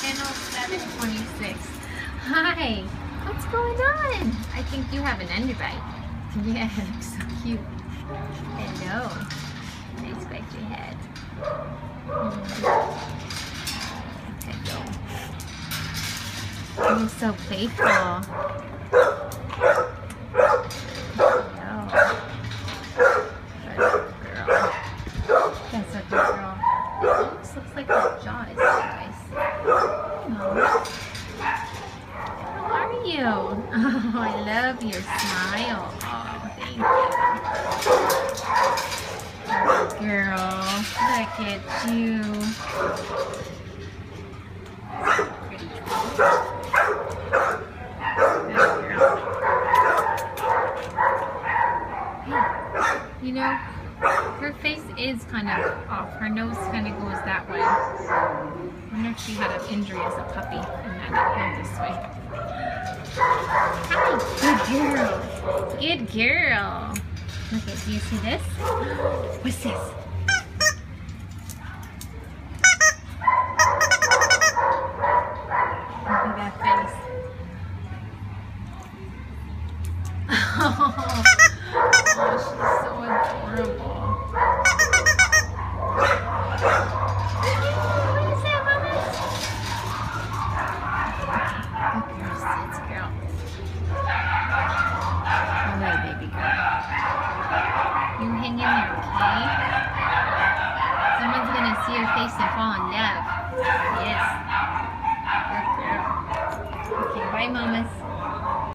Channel 726. Hi, what's going on? I think you have an underbite. Yeah, it looks so cute. Hello. Nice scratchy head. Hello. You're so playful. That's a good girl. This looks like her jaw is nice. How are you? Oh, I love your smile. Oh, thank you. Good girl. Look at you. You know, her face is kind of off. Her nose kind of goes that way. I wonder if she had an injury as a puppy and had it healed this way. Hi, good girl. Good girl. Look at, do you see this? What's this? Look at that face. Oh, she's so adorable. What is that, Mama? Good girl, sits girl. All right, baby girl. You hang in there, okay? Someone's gonna see your face and fall in love. Yes. Good girl. Okay, bye, Mamas.